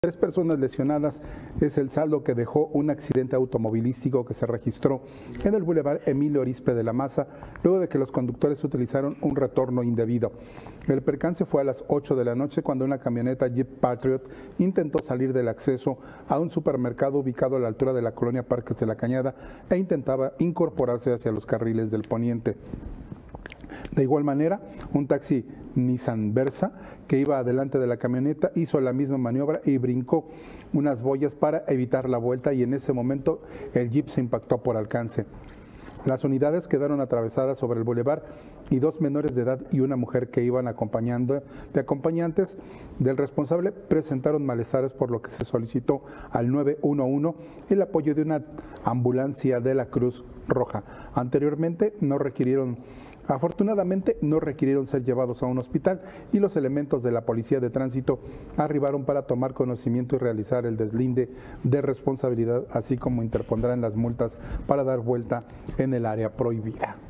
3 personas lesionadas es el saldo que dejó un accidente automovilístico que se registró en el Boulevard Emilio Arizpe de la Maza, luego de que los conductores utilizaron un retorno indebido. El percance fue a las 8 de la noche cuando una camioneta Jeep Patriot intentó salir del acceso a un supermercado ubicado a la altura de la colonia Parques de la Cañada e intentaba incorporarse hacia los carriles del poniente. De igual manera, un taxi Nissan Versa que iba adelante de la camioneta hizo la misma maniobra y brincó unas boyas para evitar la vuelta, y en ese momento el Jeep se impactó por alcance. Las unidades quedaron atravesadas sobre el bulevar y 2 menores de edad y una mujer que iban de acompañantes del responsable presentaron malestares, por lo que se solicitó al 911 el apoyo de una ambulancia de la Cruz Roja. Afortunadamente no requirieron ser llevados a un hospital, y los elementos de la Policía de Tránsito arribaron para tomar conocimiento y realizar el deslinde de responsabilidad, así como interpondrán las multas para dar vuelta en el área prohibida.